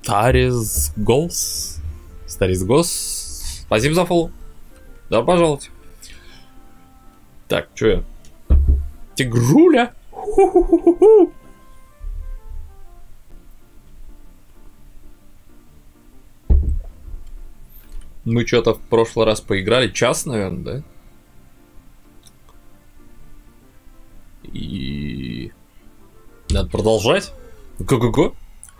Старис Голс. Старис Гос. Спасибо за фоллоу. Добро пожаловать. Так, что я? Тигруля. Ху-ху-ху-ху. Мы что-то в прошлый раз поиграли. Час, наверное, да? И... Надо продолжать. Го-го-го.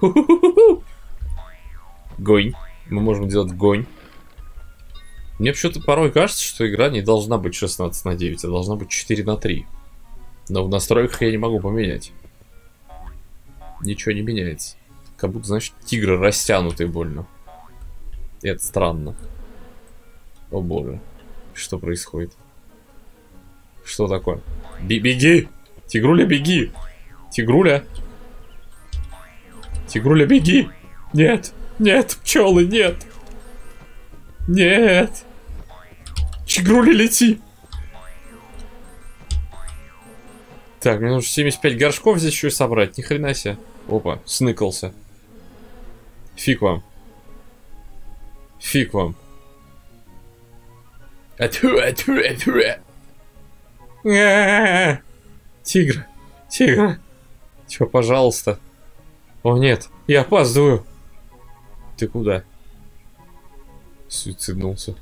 Гонь. Мы можем делать гонь. Мне почему-то порой кажется, что игра не должна быть 16:9, а должна быть 4:3. Но в настройках я не могу поменять. Ничего не меняется. Как будто, значит, тигры растянутые больно. И это странно. О боже. Что происходит? Что такое? Беги! Тигруля, беги! Тигруля! Тигруля, беги! Нет! Нет, пчелы, нет! Нет! Тигруля, лети! Так, мне нужно 75 горшков здесь еще и собрать. Ни хрена себе. Опа, сныкался. Фиг вам. Фиг вам. Тигр. Тигр. Чё, пожалуйста. О нет, я опаздываю. Ты куда? Суициднулся.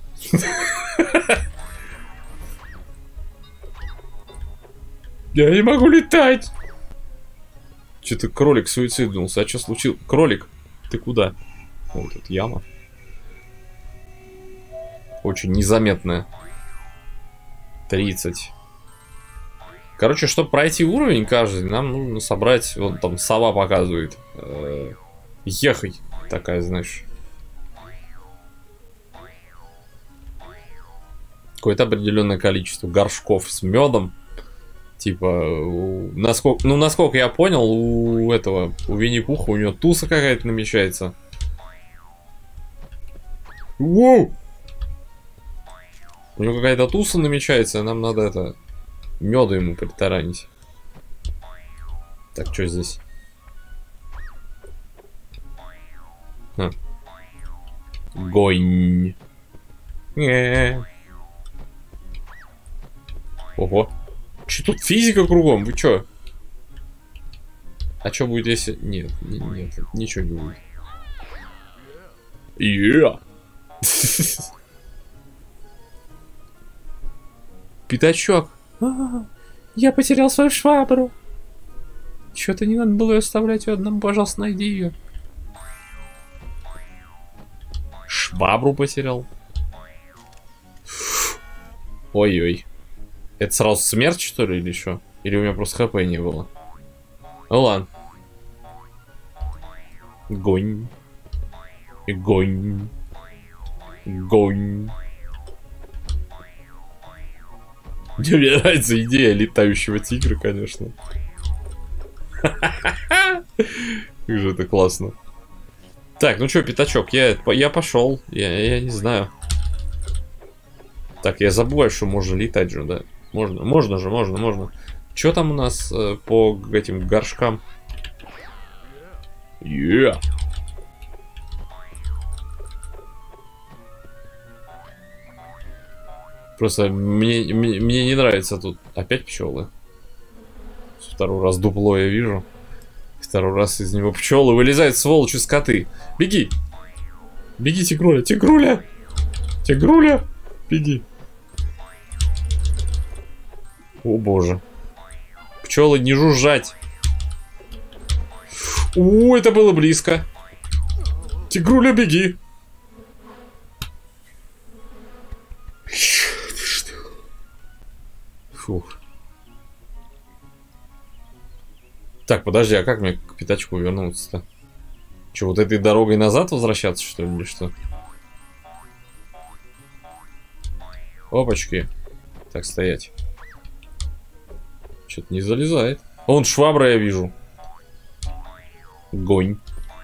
Я не могу летать. Что-то кролик суициднулся. А что случилось? Кролик, ты куда? О, тут яма. Очень незаметная. 30. Короче, чтобы пройти уровень каждый, нам нужно собрать... Вон там сова показывает. Ехай. Такая, знаешь. Какое-то определенное количество горшков с медом. Типа, насколько я понял, у Винни-Пуха, у него туса какая-то намечается. Воу! У него какая-то туса намечается, а нам надо меда ему притаранить. Так, что здесь? Гонь. Ого. Че тут физика кругом? Вы чё? А что будет, если... Нет, нет, ничего не будет. Пятачок. Я потерял свою швабру. Чё-то не надо было ее оставлять ее одному, пожалуйста, найди ее. Швабру потерял. Ой-ой. Это сразу смерть, что ли, или что? Или у меня просто хп не было? Ну ладно. Гонь. Гонь. Гонь. Мне нравится идея летающего тигра, конечно. Как же это классно. Так, ну что, пятачок, я пошел. Я не знаю. Так, я забываю, что можно летать же, да? Можно же, можно. Что там у нас по этим горшкам? Просто мне не нравится тут. Опять пчелы. Второй раз дупло я вижу. Второй раз из него пчелы вылезают, сволочи, скоты. Беги! Беги, тигруля! Тигруля! Тигруля! Беги! О боже. Пчелы, не жужжать. Это было близко. Тигруля, беги. Фух. Так, подожди, а как мне к пятачку вернуться-то? Че, вот этой дорогой назад возвращаться, что ли, или что? Опачки. Так, стоять. Что-то не залезает. Вон швабра я вижу. Гонь.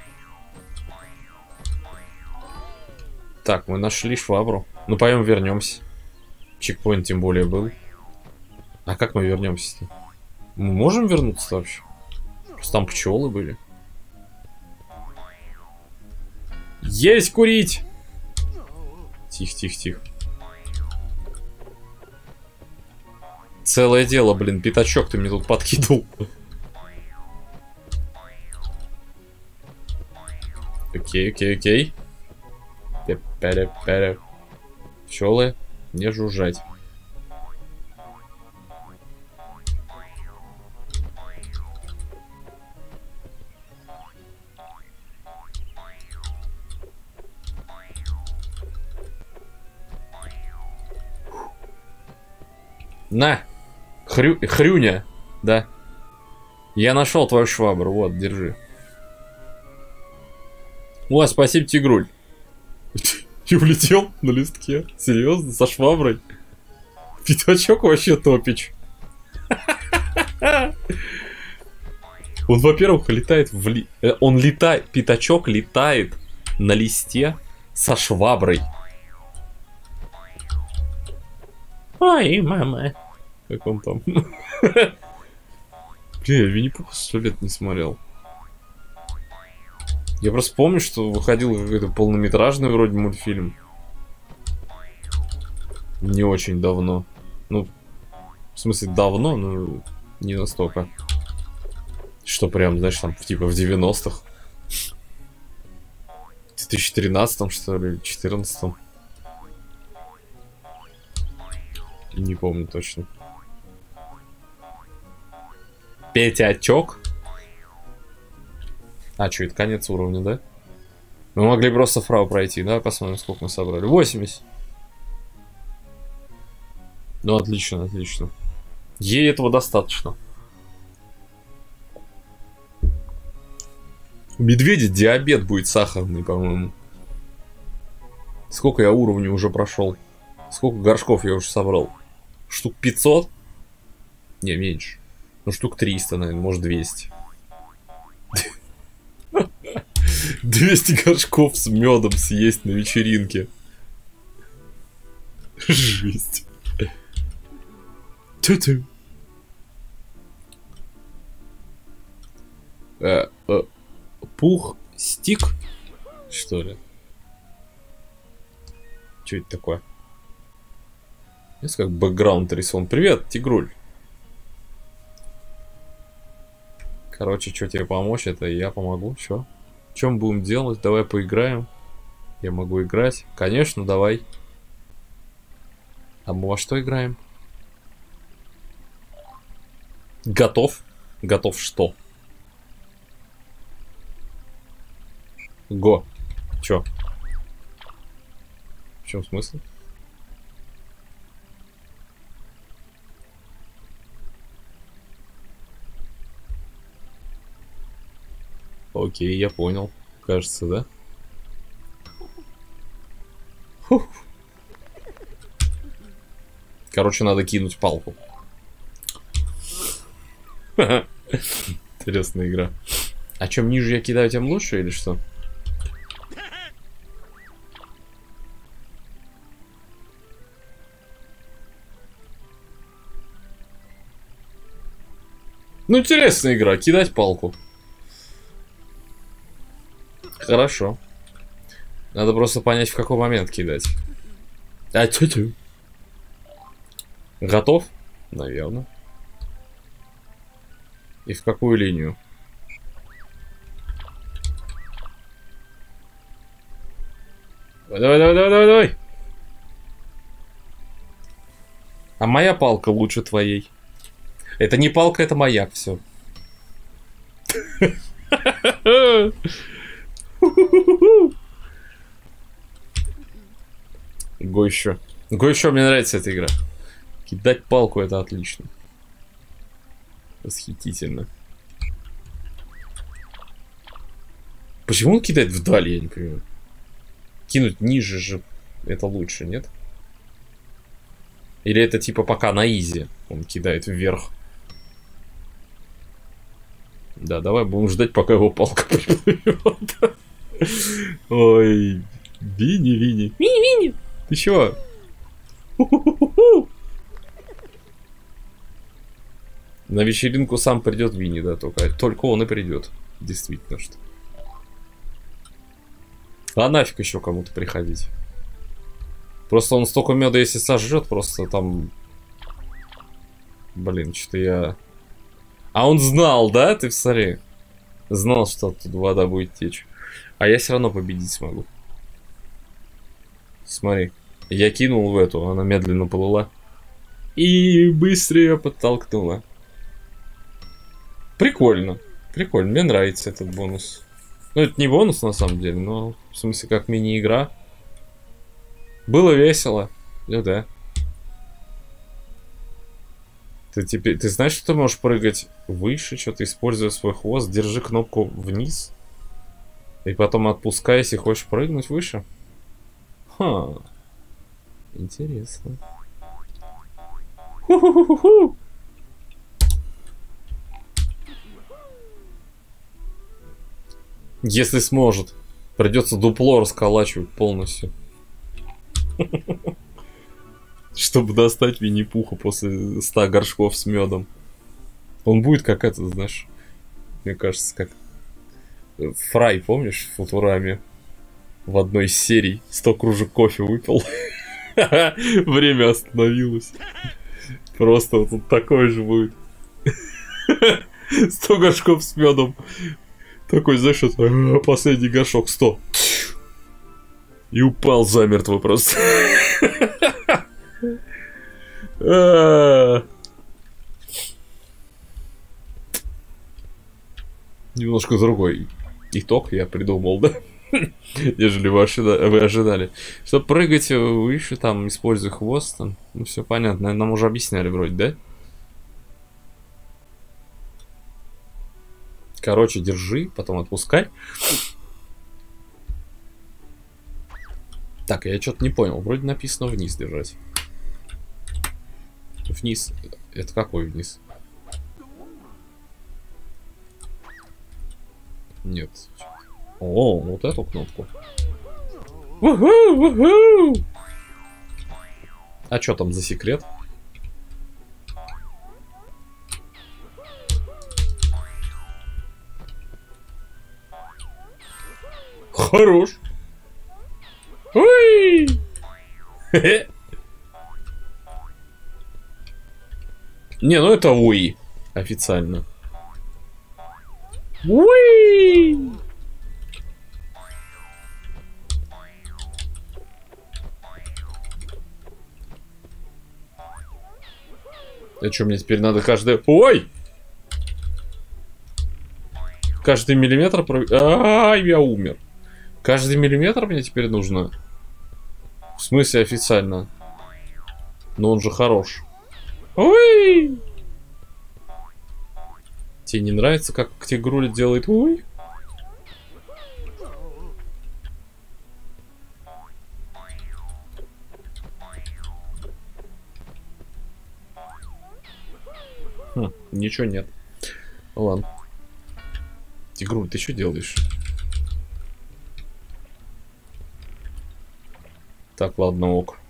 Так, мы нашли швабру. Ну, пойдем вернемся. Чекпоинт тем более был. А как мы вернемся-то? Мы можем вернуться вообще? Просто там пчелы были. Есть курить! Тихо, тихо, тихо. Целое дело, блин, пятачок ты мне тут подкидывал. Окей, окей, окей. Пчелы, не жужжать. На! Хрюня, да. Я нашел твою швабру, вот, держи. О, спасибо, тигруль. И улетел на листке. Серьезно, со шваброй. Пятачок вообще топич. Он, во-первых, летает в он летает, пятачок летает на листе со шваброй. Ой, мама. Как он там? Блин, я Винни-Пуха 100 лет не смотрел. Я просто помню, что выходил какой-то полнометражный вроде мультфильм. Не очень давно. Ну, в смысле давно, но не настолько. Что прям, знаешь, там типа в 90-х. В 2013 что ли, 2014. Не помню точно. Пятячок? А, что, это конец уровня, да? Мы могли просто вправо пройти, да? Посмотрим, сколько мы собрали. 80. Ну, отлично, отлично. Ей этого достаточно. У медведя диабет будет сахарный, по-моему. Сколько я уровней уже прошел? Сколько горшков я уже собрал? Штук 500? Не, меньше. Ну, штук 300, наверное, может 200. 200 горшков с медом съесть на вечеринке. Жесть. Тю-тю. Пух стик, что ли? Что это такое? Есть как бэкграунд рисован. Привет, тигруль. Короче, что тебе помочь, это я помогу. Что? Чем будем делать? Давай поиграем. Я могу играть. Конечно, давай. А мы во что играем? Готов? Готов что? Го. Чё? В чем смысл? Окей, я понял. Кажется, да? Фух. Короче, надо кинуть палку. Интересная игра. А чем ниже я кидаю, тем лучше или что? Ну, интересная игра. Кидать палку. Хорошо. Надо просто понять, в какой момент кидать. А тю-тю. Готов? Наверное. И в какую линию? Давай, давай, давай, давай, давай. А моя палка лучше твоей. Это не палка, это маяк, все. Го еще. Го еще, мне нравится эта игра. Кидать палку, это отлично. Восхитительно. Почему он кидает вдаль, я не понимаю. Кинуть ниже же это лучше, нет? Или это типа пока на изи он кидает вверх? Да, давай будем ждать, пока его палка приплывет. Ой, Винни, Винни. Винни, Винни. Ты чего? На вечеринку сам придет Винни, да, только он и придет. Действительно, что. А нафиг еще кому-то приходить. Просто он столько меда, если сожрет, просто там... Блин, что-то я... А он знал, да? Ты смотри. Знал, что оттуда вода будет течь. А я все равно победить смогу. Смотри. Я кинул в эту, она медленно плыла. И быстрее подтолкнула. Прикольно. Прикольно. Мне нравится этот бонус. Ну, это не бонус на самом деле, но в смысле как мини-игра. Было весело. Ну да. Ты знаешь, что ты можешь прыгать выше, что-то используя свой хвост, держи кнопку вниз. И потом отпускай, если хочешь прыгнуть выше. Ха. Интересно. Ху-ху-ху-ху. Если сможет. Придется дупло расколачивать полностью. Чтобы достать Винни-Пуха после 100 горшков с медом. Он будет как это, знаешь, мне кажется, как Фрай, помнишь, в Футураме? В одной из серий 100 кружек кофе выпил. Время остановилось. Просто вот тут такой же будет. 100 горшков с медом. Такой, знаешь, последний горшок 100. И упал замертво просто. Немножко другой итог я придумал, да? Нежели вы ожидали. Чтобы прыгать выше, там, используя хвост, там, ну все понятно, нам уже объясняли вроде, да? Короче, держи, потом отпускай. Так, я что-то не понял. Вроде написано вниз держать. Вниз. Это какой вниз? Нет. О, вот эту кнопку. А что там за секрет? Хорош. Ой! Не, ну это уи. Официально. Уи! А что, мне теперь надо каждый... Ой! Каждый миллиметр... Ай, я умер. Каждый миллиметр мне теперь нужно? В смысле официально? Но он же хорош. Ой! Тебе не нравится, как Тигруля делает ой? Хм, ничего нет. Ладно. Тигруль, ты что делаешь? Так, ладно, ок.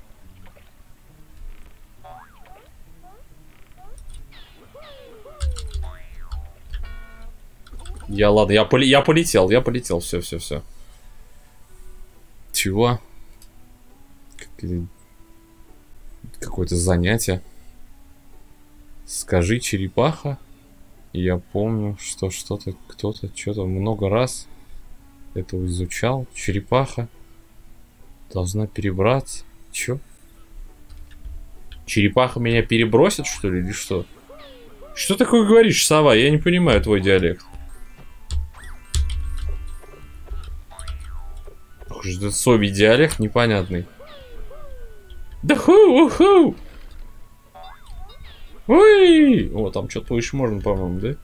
Ладно, я полетел, все. Чего? Какое-то занятие. Скажи, черепаха. Я помню, что что-то, кто-то, что-то много раз это изучал. Черепаха должна перебраться. Чё? Черепаха меня перебросит, что ли, или что? Что такое говоришь, сова? Я не понимаю твой диалект. Это совий диалект непонятный. Да ху-ху! Ой! О, там что-то выше можно, по-моему, да?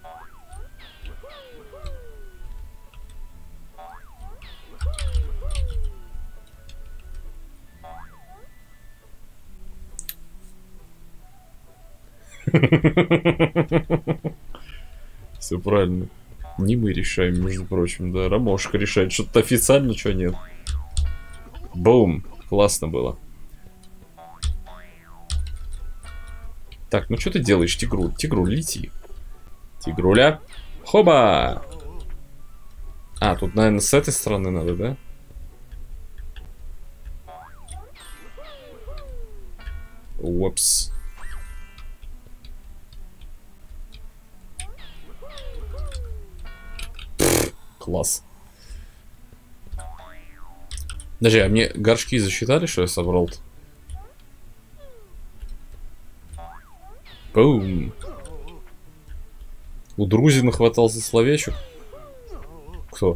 Все правильно. Не мы решаем, между прочим, да. Ромошка решает. Что-то официально, что нет. Бум. Классно было. Так, ну что ты делаешь, Тигруль? Тигруль, лети. Тигруля. Хоба! А, тут, наверное, с этой стороны надо, да? Упс. Класс. Подожди, а мне горшки засчитали, что я собрал-то? Бум. У Друзи нахватался словечек. Кто?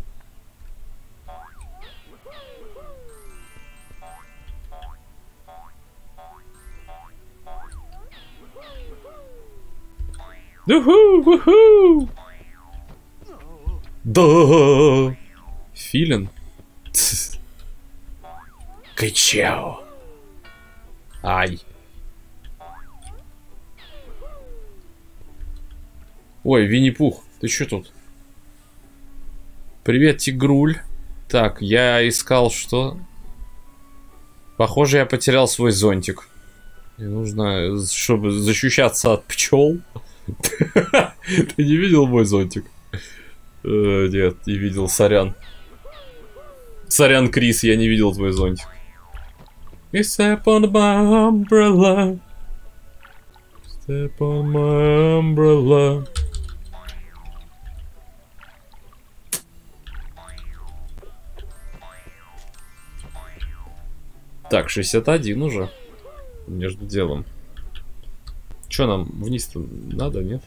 Уху! Да! Филин? Качао. Ай. Ой, Винни-Пух, ты чё тут? Привет, Тигруль. Так, я искал что? Похоже, я потерял свой зонтик. Мне нужно, чтобы защищаться от пчел. Ты не видел мой зонтик? Нет, не видел, сорян. Сорян, Крис, я не видел твой зонтик. Step on my umbrella. Step on my umbrella. Так, 61 уже. Между делом. Чё нам вниз-то надо, нет?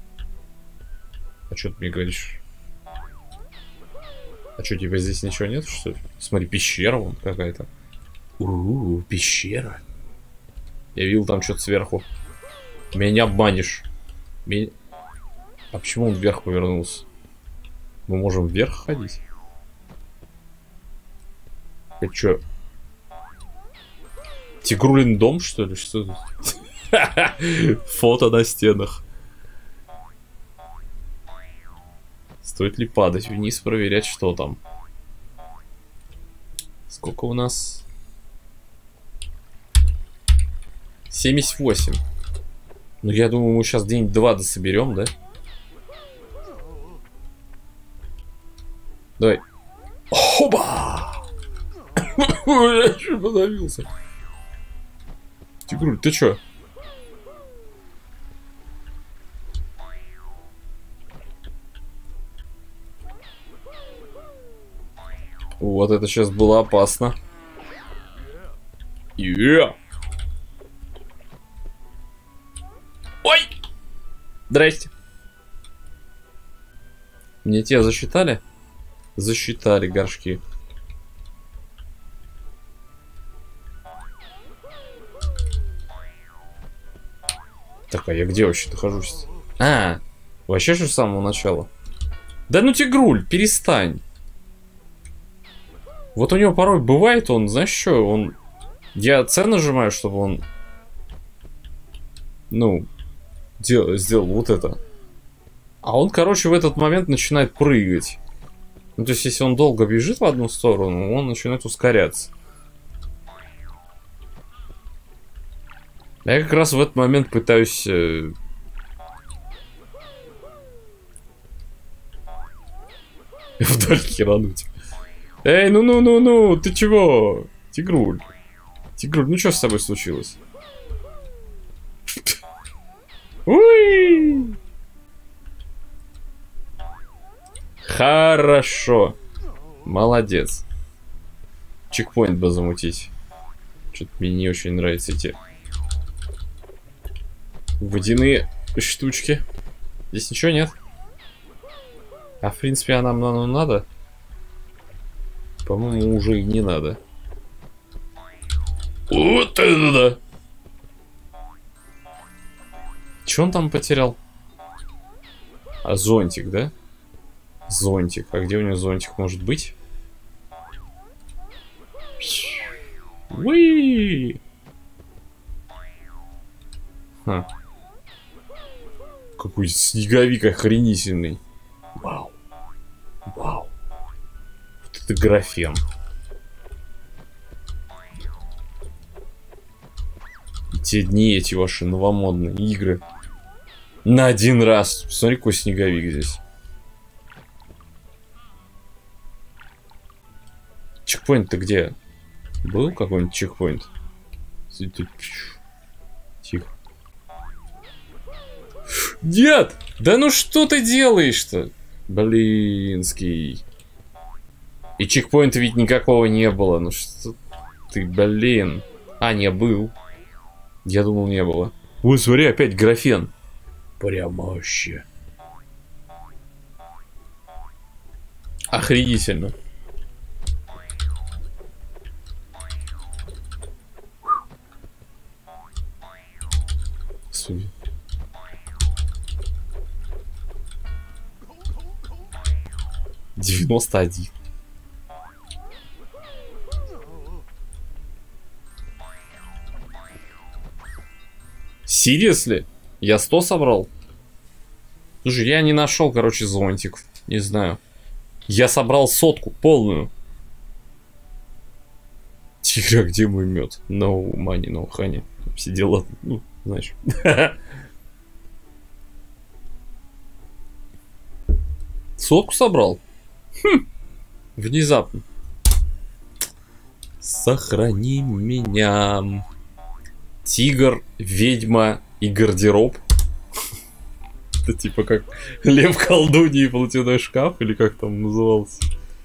А чё ты мне говоришь? А чё, типа здесь ничего нет, что ли? Смотри, пещера вон какая-то. Пещера. Я видел там что-то сверху. Меня не обманешь. А почему он вверх повернулся? Мы можем вверх ходить? Это чё? Тигрулин дом, что ли? Что тут? Фото на стенах. Стоит ли падать вниз, проверять, что там? Сколько у нас? 78. Ну, я думаю, мы сейчас день 2 дособерем, да? Давай. Хоба! Я чуть подавился. Тигруль, ты чё? Вот это сейчас было опасно. Ой! Здрасте. Мне тебя засчитали? Засчитали горшки. Так, а я где вообще нахожусь? А, вообще же с самого начала. Да ну, Тигруль, перестань. Вот у него порой бывает, он, знаешь что, он... Я С нажимаю, чтобы он... Ну, сделал вот это. А он, короче, в этот момент начинает прыгать. Ну, то есть, если он долго бежит в одну сторону, он начинает ускоряться. Я как раз в этот момент пытаюсь... вдаль херануть. Эй, ну, ты чего? Тигруль. Тигруль, ну что с тобой случилось? Уи! Хорошо. Молодец. Чекпоинт бы замутить. Что-то мне не очень нравятся эти водяные штучки. Здесь ничего нет. А в принципе, нам надо. По-моему, уже и не надо. Вот это да! Че он там потерял? А, зонтик, да? Зонтик. А где у него зонтик может быть? Уи! Ха. Какой снеговик охренительный. Вау. Вау. Вот это графен. И те дни, эти ваши новомодные игры. На один раз. Посмотри, какой снеговик здесь. Чекпоинт-то где? Был какой-нибудь чекпоинт? Дед! Да ну что ты делаешь-то? Блинский. И чекпоинта ведь никакого не было. Ну что ты, блин. А, не, был. Я думал, не было. Ой, смотри, опять графен. Прямо вообще. Охренительно. Суди. $91. Seriously? Я 100 собрал? Слушай, я не нашел, короче, зонтик. Не знаю. Я собрал 100 полную. Тигра, где мой мед? No money, no honey. Все дела, ну, знаешь. 100 собрал? Хм. Внезапно. Сохрани меня. Тигр, ведьма и гардероб. Это типа как Лев колдунья и платяной шкаф, или как там назывался?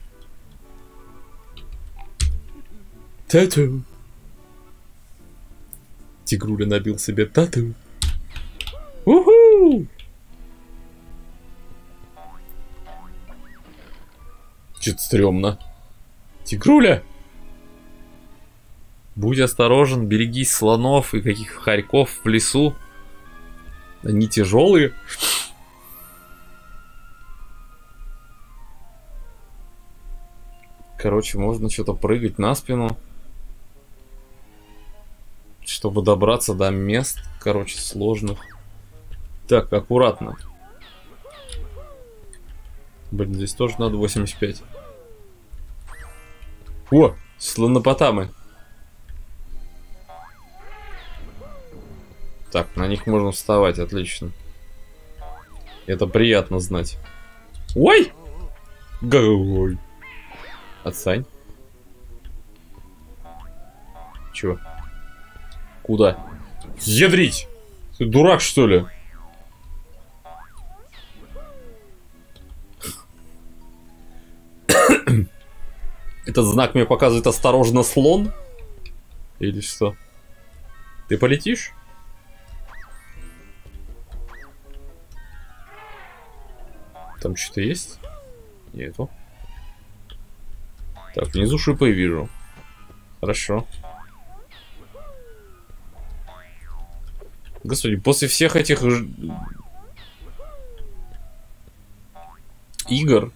Тату. Тигруля набил себе тату. Уху! Чё-то стрёмно. Тигруля! Будь осторожен, берегись слонов и каких хорьков в лесу. Они тяжелые. Короче, можно что-то прыгать на спину, чтобы добраться до мест, короче, сложных. Так, аккуратно. Блин, здесь тоже надо 85. О, слонопотамы. Так, на них можно вставать, отлично. Это приятно знать. Ой! Ой! Отстань. Чего? Куда? Ядрить! Ты дурак, что ли? Этот знак мне показывает осторожно, слон? Или что? Ты полетишь? Там что-то есть? Нету. Так, внизу шипы вижу. Хорошо. Господи, после всех этих игр,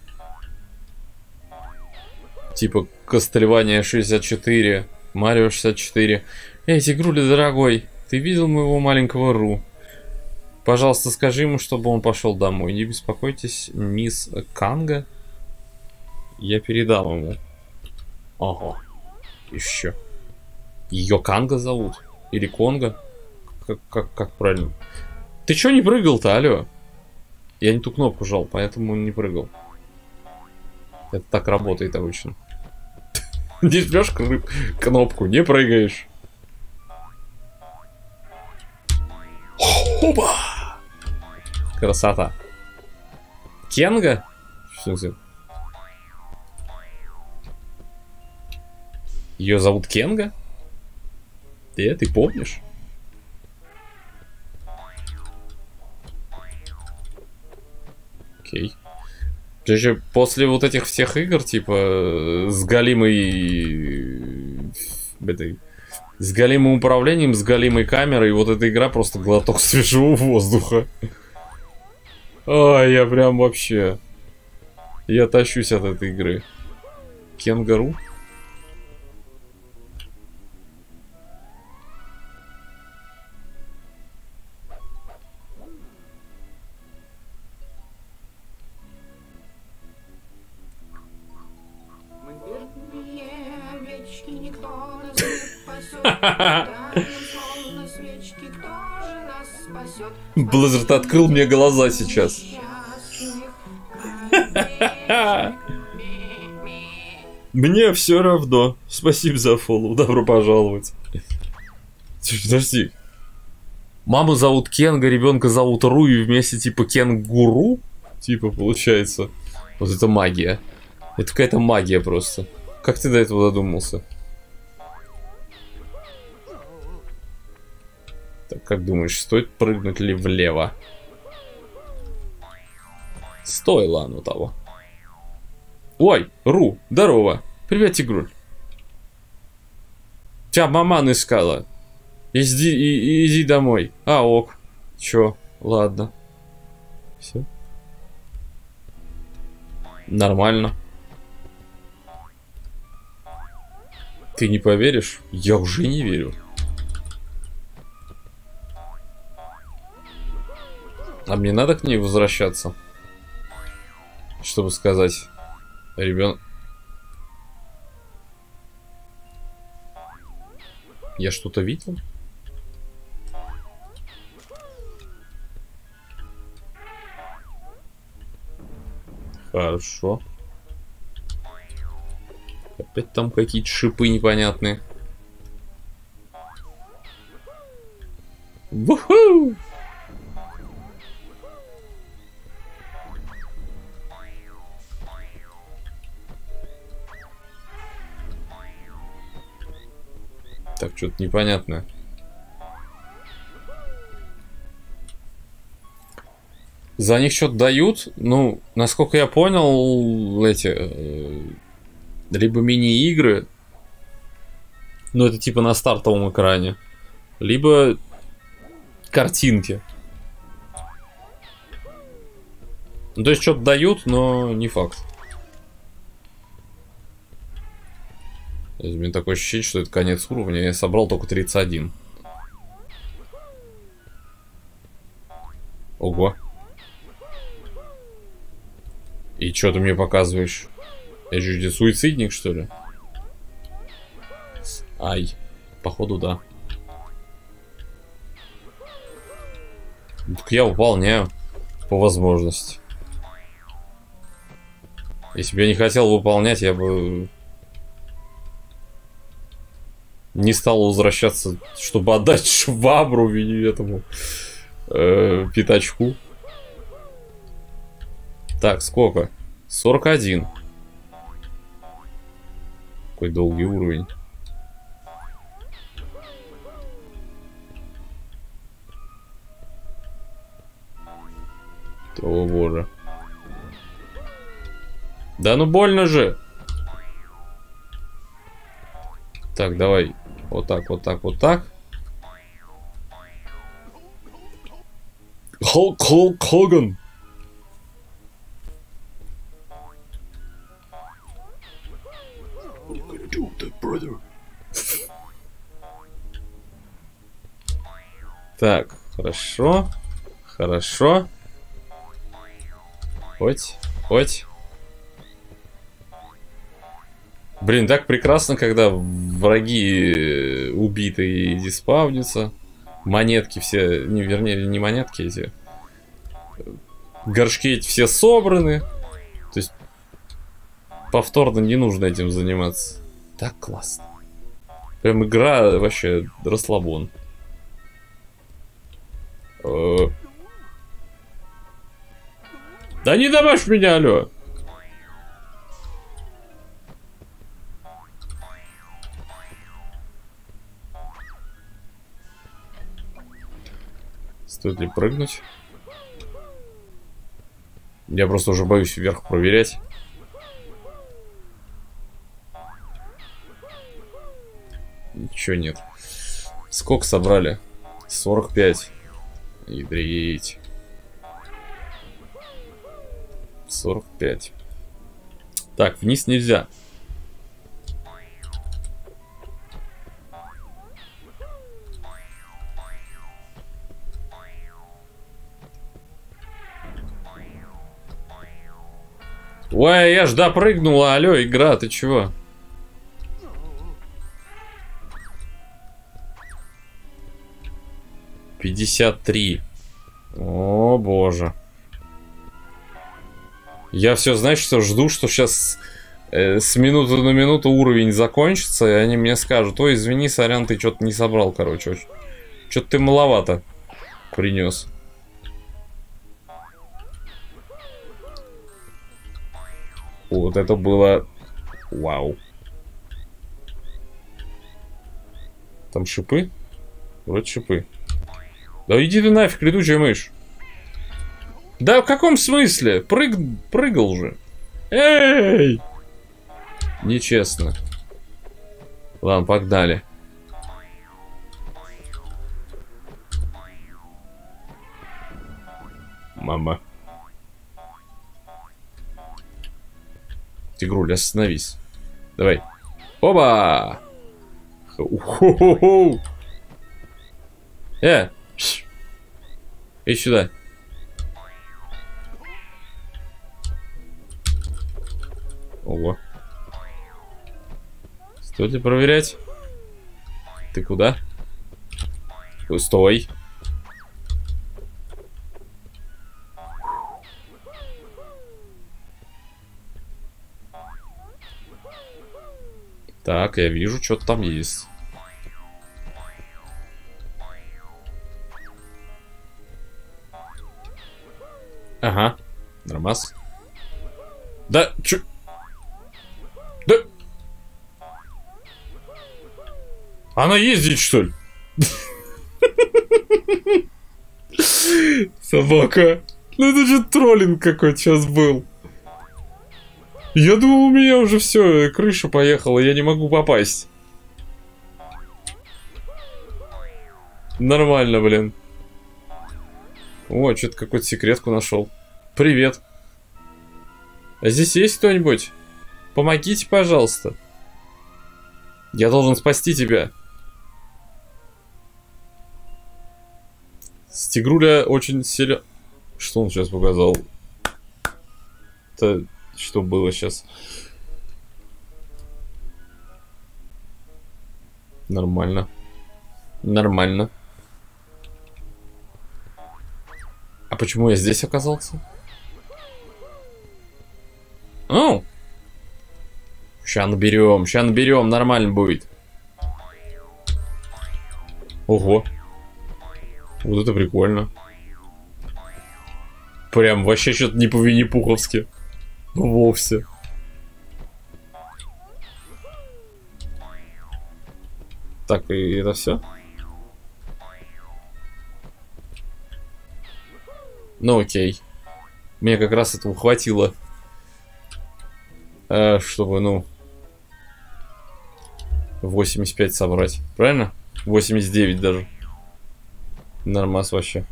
типа Castlevania 64, Марио 64. Эй, Тигруля, дорогой, ты видел моего маленького Ру? Пожалуйста, скажи ему, чтобы он пошел домой. Не беспокойтесь, мисс Канга. Я передам ему. Ага. Еще. Ее Канга зовут? Или Конга? Как правильно? Ты чё не прыгал-то, алё? Я не ту кнопку жал, поэтому не прыгал. Это так работает обычно. Не жмешь кнопку, не прыгаешь. Опа! Красота. Кенга? Что это? Ее зовут Кенга? Ты помнишь? Окей. Короче, после вот этих всех игр, типа, с галимой... С галимым управлением, с галимой камерой, вот эта игра просто глоток свежего воздуха. Ай, я прям вообще... Я тащусь от этой игры. Кенгару? Blizzard открыл мне глаза сейчас. Мне все равно. Спасибо за фоллоу. Добро пожаловать. Подожди. Маму зовут Кенга, ребенка зовут Ру, и вместе типа кенгуру? Типа получается. Вот это магия. Это какая-то магия просто. Как ты до этого додумался? Так, как думаешь, стоит прыгнуть ли влево? Стоило оно того. Ой, Ру, здорово. Привет, Тигруль. Тебя маман искала. Иди домой. А, ок. Чё? Ладно. Все. Нормально. Ты не поверишь? Я уже не верю. А мне надо к ней возвращаться? Чтобы сказать... Ребенок... Я что-то видел? Хорошо. Опять там какие-то шипы непонятные. Вуху! Так, что-то непонятное. За них что-то дают? Ну, насколько я понял, эти... либо мини-игры, ну это типа на стартовом экране, либо картинки. Ну, то есть что-то дают, но не факт. У меня такое ощущение, что это конец уровня. Я собрал только 31. Ого. И что ты мне показываешь? Я же суицидник, что ли? Ай. Походу, да. Так я выполняю. По возможности. Если бы я не хотел выполнять, я бы... не стал возвращаться, чтобы отдать швабру этому пятачку. Так, сколько? 41. Какой долгий уровень. О боже. Да ну больно же. Так, давай. Вот так, вот так, вот так. Халк Хоган. Так, хорошо. Хорошо. Хоть, хоть. Блин, так прекрасно, когда враги убиты и диспаунятся. Монетки все, не, вернее, не монетки эти. Горшки эти все собраны. То есть повторно не нужно этим заниматься. Так классно. Прям игра вообще расслабон. Да не добавь меня, алло. Стоит ли прыгнуть? Я просто уже боюсь вверх проверять. Ничего нет. Сколько собрали? 45. Ядрить. 45. Так, вниз нельзя. Ой, я ж допрыгнула, алло, игра, ты чего? $53. О, боже. Я все, знаешь, что жду, что сейчас с минуты на минуту уровень закончится, и они мне скажут: ой, извини, сорян, ты что-то не собрал, короче. Что-то ты маловато принес. Вот это было... Вау. Там шипы? Вроде шипы. Да иди ты нафиг, летучая мышь. Да в каком смысле? Прыгал же. Эй! Нечестно. Ладно, погнали. Мама. Тигруль, остановись. Давай. Оба! Хо-хо-хо! Иди сюда. Ого. Стойте проверять. Ты куда? Стой. Так, я вижу, что-то там есть. Ага, нормас. Да, чё? Да. Она ездит, что ли? Собака. Ну это же троллинг какой-то сейчас был. Я думал, у меня уже все, крыша поехала, я не могу попасть. Нормально, блин. О, что-то какую-то секретку нашел. Привет. А здесь есть кто-нибудь? Помогите, пожалуйста. Я должен спасти тебя. Стигруля очень сильно... Что он сейчас показал? Это что было сейчас? Нормально. Нормально. А почему я здесь оказался? О! Ща наберем, нормально будет. Ого. Вот это прикольно. Прям вообще что-то не по-винни-пуховски. Вовсе. Так, и это все? Ну окей. Мне как раз этого хватило. Чтобы, ну... 85 собрать. Правильно? 89 даже. Нормас вообще.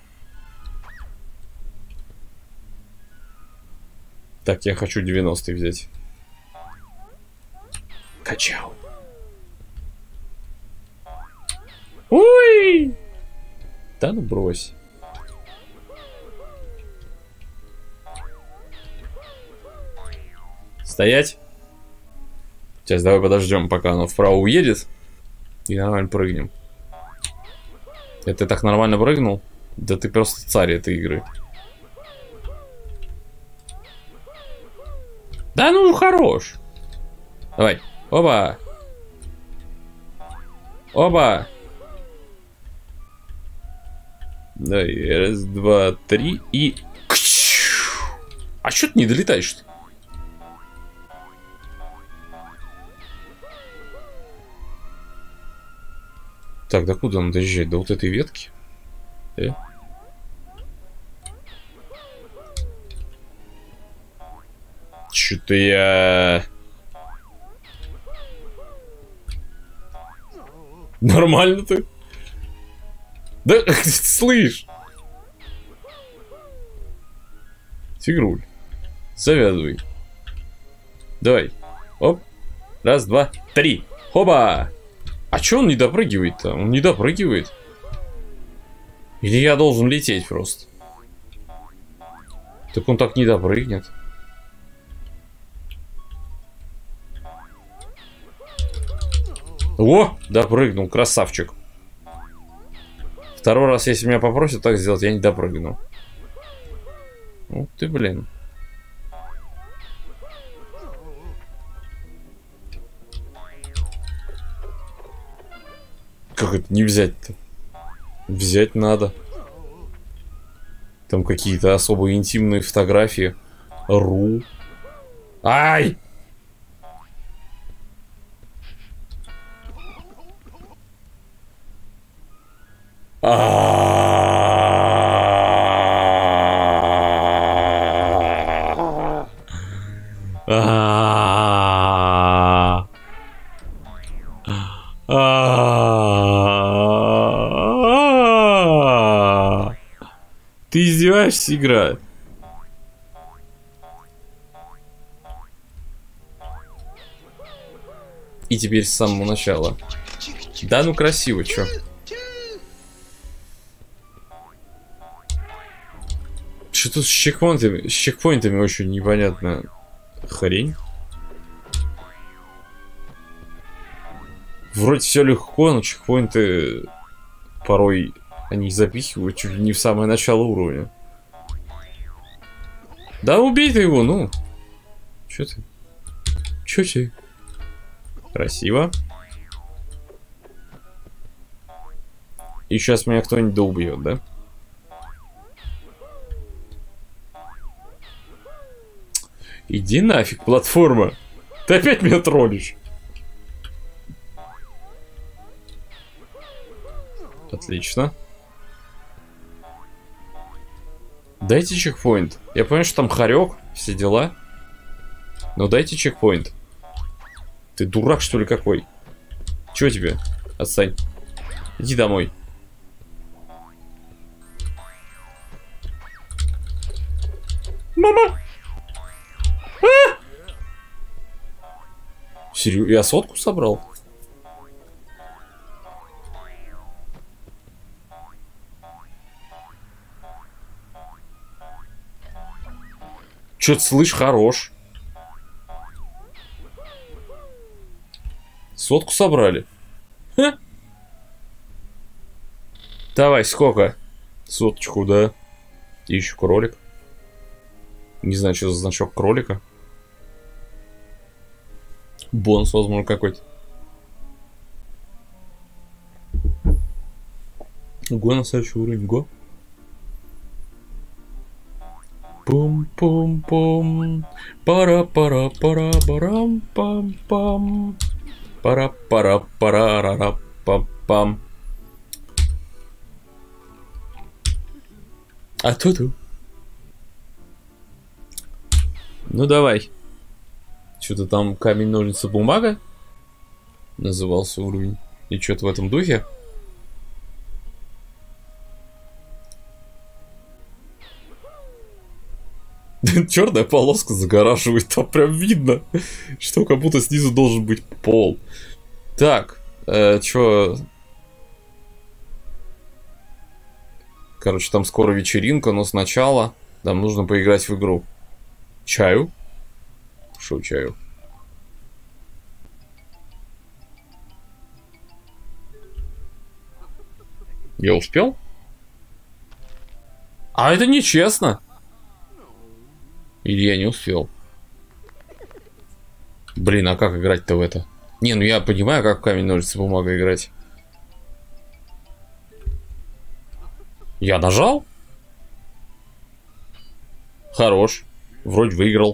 Так, я хочу 90 взять. Качал. Ой! Да ну брось. Стоять. Сейчас давай подождем, пока оно вправо уедет. И нормально прыгнем. Это ты так нормально прыгнул? Да ты просто царь этой игры. Да ну хорош. Давай. Оба. Оба. Давай. Раз, два, три и... А чё ты не долетаешь-то? Так, да куда нам доезжать? До вот этой ветки? Чё-то я... Нормально ты? Да, слышь. Тигруль. Завязывай. Давай. Оп. Раз, два, три. Хоба. А чё он не допрыгивает-то? Он не допрыгивает. Или я должен лететь просто? Так он так не допрыгнет. О, допрыгнул, красавчик. Второй раз, если меня попросят так сделать, я не допрыгну. Ух ты, блин. Как это не взять-то? Взять надо. Там какие-то особо интимные фотографии. Ру. Ай! Ты издеваешься, игра? И теперь с самого начала. Да ну красиво, чё? Что-то с чекпоинтами очень непонятная хрень. Вроде все легко, но чекпоинты порой они запихивают чуть ли не в самое начало уровня. Да убей ты его, ну. Чё ты? Чё ты? Красиво. И сейчас меня кто-нибудь доубьет, да? Иди нафиг, платформа. Ты опять меня троллишь. Отлично. Дайте чекпоинт. Я понимаю, что там хорек, все дела. Но дайте чекпоинт. Ты дурак, что ли, какой? Чего тебе? Отстань. Иди домой. Мама! Серьезно? Я сотку собрал? Чё-то слышь, хорош. Сотку собрали? Ха? Давай, сколько? Соточку, да. И еще кролик. Не знаю, что за значок кролика. Бонус, возможно, какой-то. Го на следующий уровень, го. Пум-пум-пум. Пара-пара-пара-барам-пам-пам. Пара-пара-пара-ра-пам-пам. А ту-ту. Ну давай. Что-то там камень, ножницы, бумага назывался уровень. И что-то в этом духе. Черная полоска загораживает. Там прям видно, что как будто снизу должен быть пол. Так, чё? Короче, там скоро вечеринка, но сначала нам нужно поиграть в игру. Чаю? Шо чаю? Я успел? А это нечестно. Или я не успел? Блин, а как играть-то в это? Не, ну я понимаю, как в камень, ножницы, бумага играть. Я нажал? Хорош. Вроде выиграл.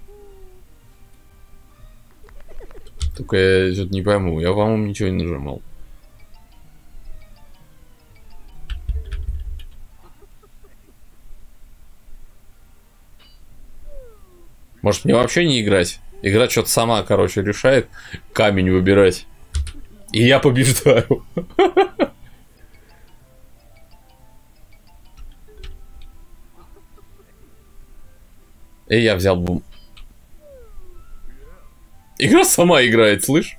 Только я что-то не пойму. Я, по-моему, ничего не нажимал. Может, мне вообще не играть? Игра что-то сама, короче, решает камень выбирать. И я побеждаю. И я взял бум. Игра сама играет, слышь?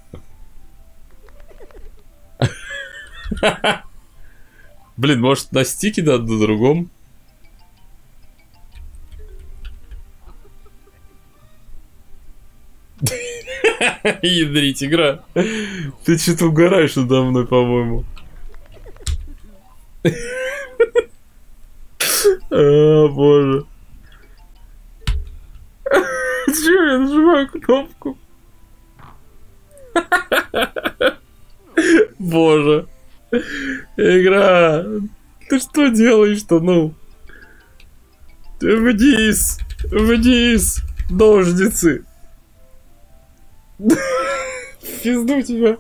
Блин, может на стике надо на другом? Ядрить, игра. Ты что-то угораешь надо мной, по-моему. О, боже. Зачем я нажимаю кнопку? Боже. Игра. Ты что делаешь-то, ну? Вниз! Вниз! Ножницы! Пизду тебя!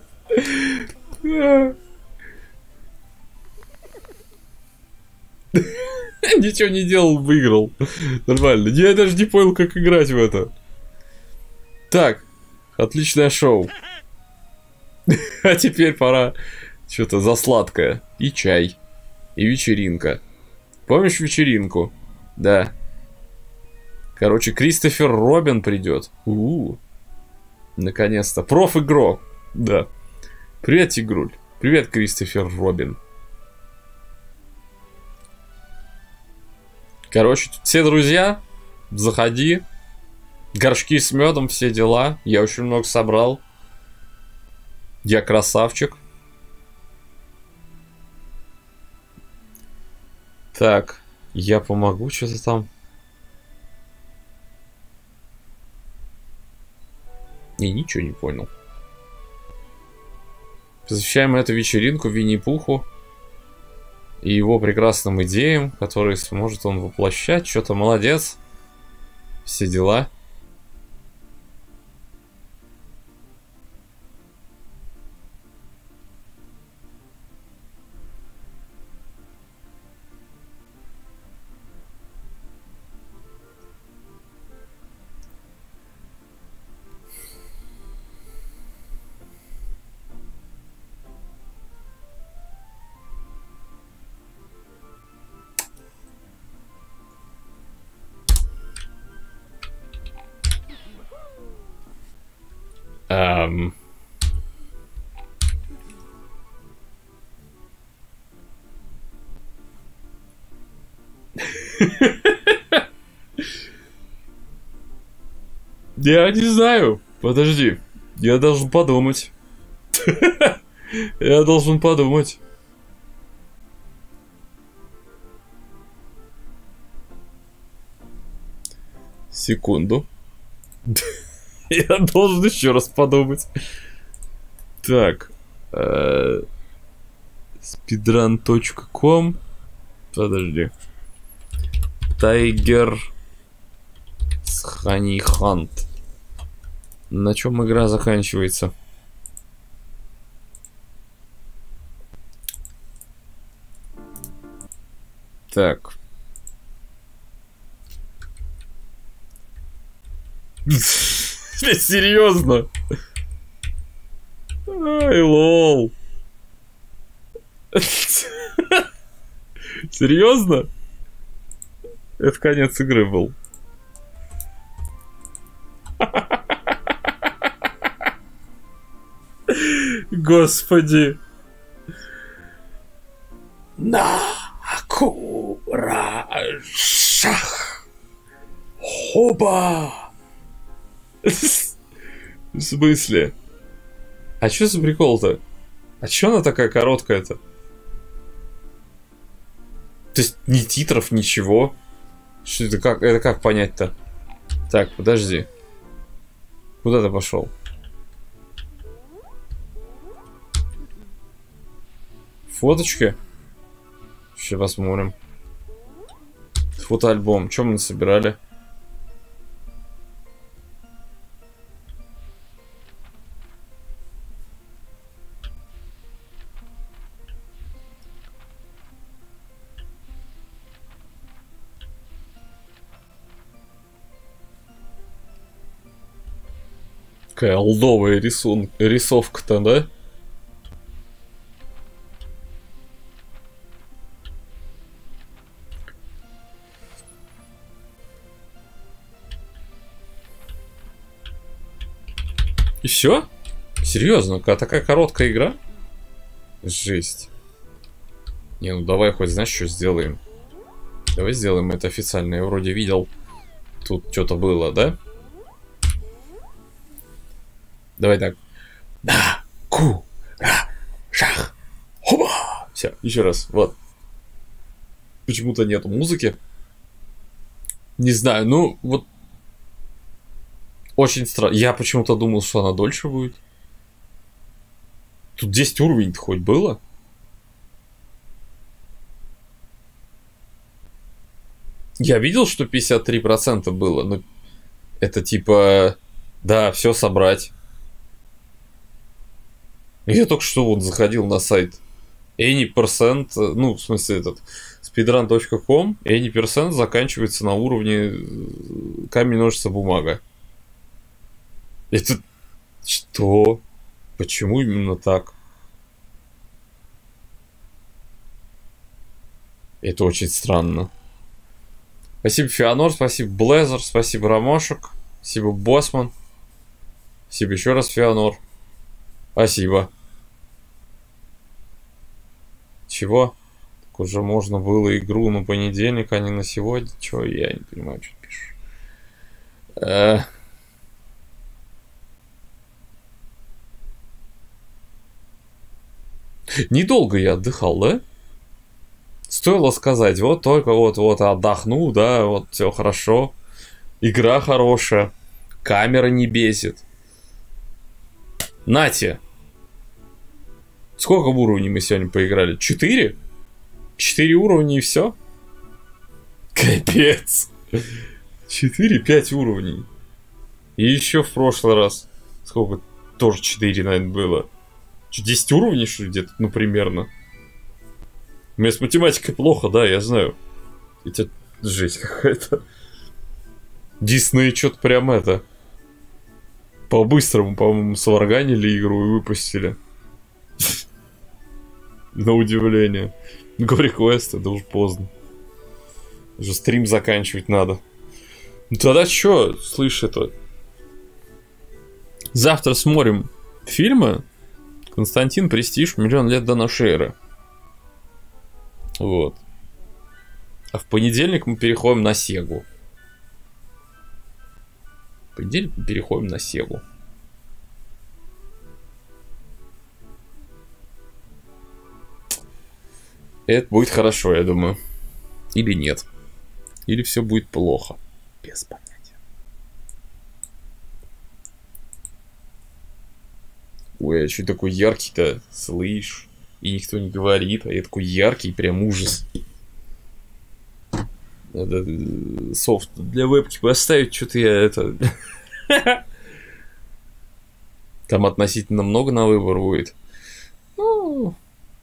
Ничего не делал, выиграл. Нормально. Я даже не понял, как играть в это. Так, отличное шоу. А теперь пора что-то за сладкое. И чай. И вечеринка. Помнишь вечеринку? Да. Короче, Кристофер Робин придет. Наконец-то. Проф-игрок. Да. Привет, Тигруль. Привет, Кристофер Робин. Короче, тут все друзья. Заходи. Горшки с медом, все дела. Я очень много собрал. Я красавчик. Так, я помогу, что-то там. Я ничего не понял. Посвящаем эту вечеринку Винни-Пуху и его прекрасным идеям, которые сможет он воплощать. Что-то молодец. Все дела. Я не знаю. Подожди. Я должен подумать. Я должен подумать. Секунду. Я должен еще раз подумать. Так. Speedrun.com. Подожди. Тайгер Honey Hunt. На чем игра заканчивается? Так. Серьезно? Ай, лол. Серьезно? Это конец игры был. Господи. На акурашах. Хоба. В смысле? А что за прикол-то? А чё она такая короткая-то? То есть ни титров, ничего. Что это как? Это как понять-то? Так, подожди. Куда ты пошел? Фоточки? Сейчас посмотрим. Фотоальбом. Чем мы собирали? Какая олдовая рисовка-то, да? И все? Серьезно, такая короткая игра? Жесть. Не, ну давай хоть знаешь, что сделаем. Давай сделаем это официально. Я вроде видел, тут что-то было, да? Давай так. На ку ра шах хоба. Все, еще раз. Вот. Почему-то нету музыки. Не знаю, ну вот. Очень странно. Я почему-то думал, что она дольше будет. Тут 10 уровней-то хоть было? Я видел, что 53% было, но это типа... Да, все собрать. Я только что вот заходил на сайт any%, ну, в смысле этот, speedrun.com, any% заканчивается на уровне камень, ножницы, бумага. Это... Что? Почему именно так? Это очень странно. Спасибо, Феонор, спасибо, Блезер, спасибо, Ромашек, спасибо, Босман. Спасибо еще раз, Феонор. Спасибо. Чего? Так уже можно было игру на понедельник, а не на сегодня. Чего? Я не понимаю, что ты пишешь. Недолго я отдыхал, да? Стоило сказать, вот только вот отдохну, да, вот все хорошо. Игра хорошая. Камера не бесит. Нате. Сколько уровней мы сегодня поиграли? 4? 4 уровня и все? Капец. 4-5 уровней. И еще в прошлый раз. Сколько? Тоже 4, наверное, было. 10 уровней, что ли, где-то? Ну, примерно. У меня с математикой плохо, да, я знаю. Это жесть какая-то. Дисней что-то прям это... По-быстрому, по-моему, сварганили игру и выпустили. На удивление. Go Request, это уже поздно. Уже стрим заканчивать надо. Ну тогда что, слышь, это... Завтра смотрим фильмы. Константин, Престиж, Миллион лет до нашей эры. Вот. А в понедельник мы переходим на Сегу. В понедельник мы переходим на Сегу. Это будет хорошо, я думаю. Или нет. Или все будет плохо. Без понятия. Ой, а что такой яркий-то? Слышь. И никто не говорит. А я такой яркий, прям ужас. Надо софт для вебки поставить. Что-то я это... Там относительно много на выбор будет. Ну...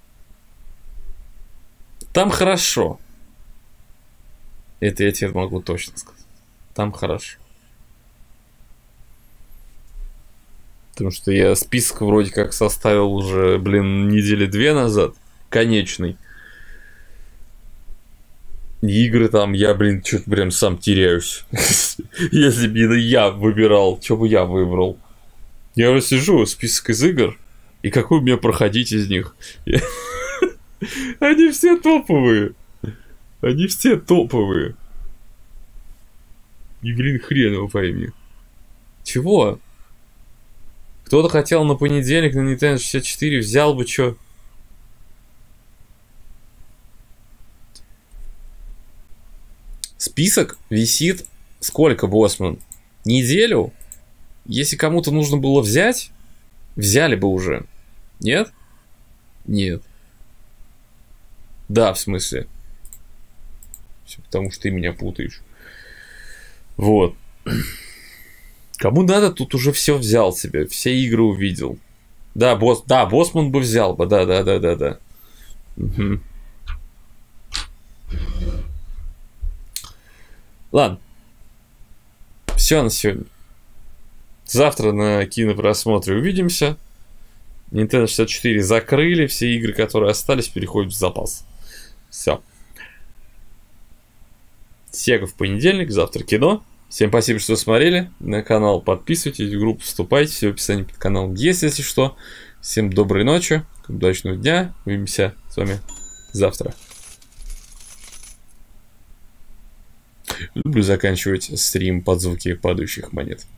Там хорошо. Это я тебе могу точно сказать. Там хорошо. Потому что я список вроде как составил уже, недели 2 назад. Конечный. Игры там, я, что-то прям сам теряюсь. Если бы я выбирал, что бы я выбрал? Я вот сижу, список из игр, и какой мне проходить из них? Они все топовые. Они все топовые. И, хрен его пойми. Чего? Кто-то хотел на понедельник на Nintendo 64, взял бы чё. Список висит сколько, Босман? Неделю? Если кому-то нужно было взять, взяли бы уже. Нет? Нет. Да, в смысле. Все потому что ты меня путаешь. Вот. Кому надо, тут уже все взял себе. Все игры увидел. Да, Босман бы взял бы. Да. Угу. Ладно. Все на сегодня. Завтра на кинопросмотре увидимся. Nintendo 64 закрыли. Все игры, которые остались, переходят в запас. Все. Сега в понедельник, завтра кино. Всем спасибо, что смотрели. На канал подписывайтесь, в группу вступайте. Все в описании под каналом есть, если что. Всем доброй ночи, удачного дня. Увидимся с вами завтра. Люблю заканчивать стрим под звуки падающих монет.